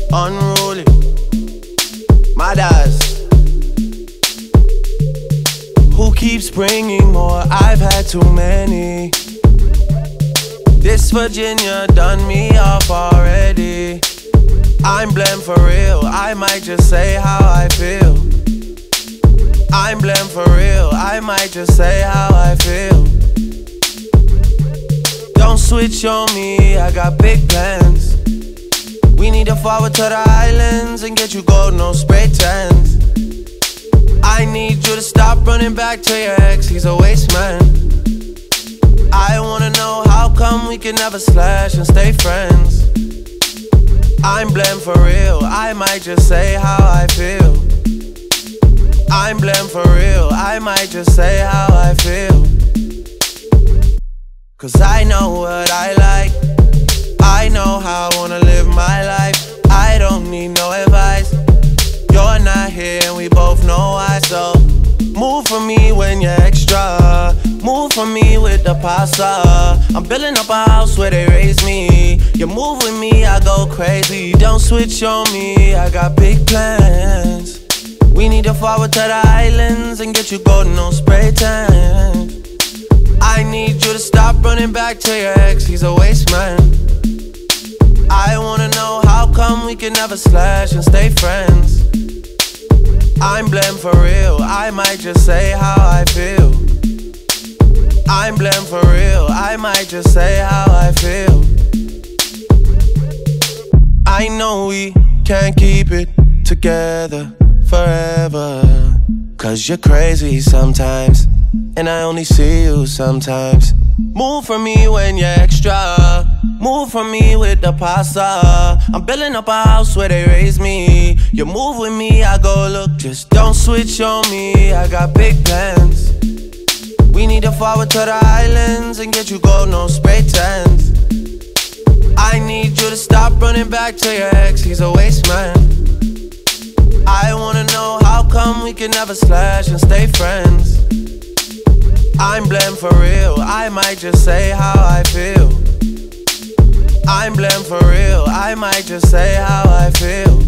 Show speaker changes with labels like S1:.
S1: Unruly, maddas. Who keeps bringing more? I've had too many. This Virginia done me off already. I'm Blem for real, I might just say how I feel. I'm Blem for real, I might just say how I feel. Don't switch on me, I got big plans. We need to forward to the islands and get you gold, no spray tans. I need you to stop running back to your ex, he's a wasteman. I wanna know how come we can never slash and stay friends. I'm Blem for real, I might just say how I feel. I'm Blem for real, I might just say how I feel. Cause I know what I like, I know how I wanna live my life. I don't need no advice, you're not here and we both know why. So move for me when you're extra, move for me with the pasta. I'm building up a house where they raise me. You move with me, I go crazy. Don't switch on me, I got big plans. We need to forward to the islands and get you golden, no spray tan. I need you to stop running back to your ex, he's a wasteman. I wanna know how come we can never slash and stay friends. I'm Blem for real, I might just say how I feel. I'm Blem for real, I might just say how I feel. I know we can't keep it together forever, cause you're crazy sometimes, and I only see you sometimes. Move for me when you're extra, move for me with the pasta. I'm building up a house where they raise me. You move with me, I go look, just don't switch on me, I got big plans. We need to forward to the islands and get you gold, no spray tans. I need you to stop running back to your ex, he's a wasteman. I wanna know how come we can never slash and stay friends. I'm Blem for real, I might just say how I feel. I'm Blem for real, I might just say how I feel.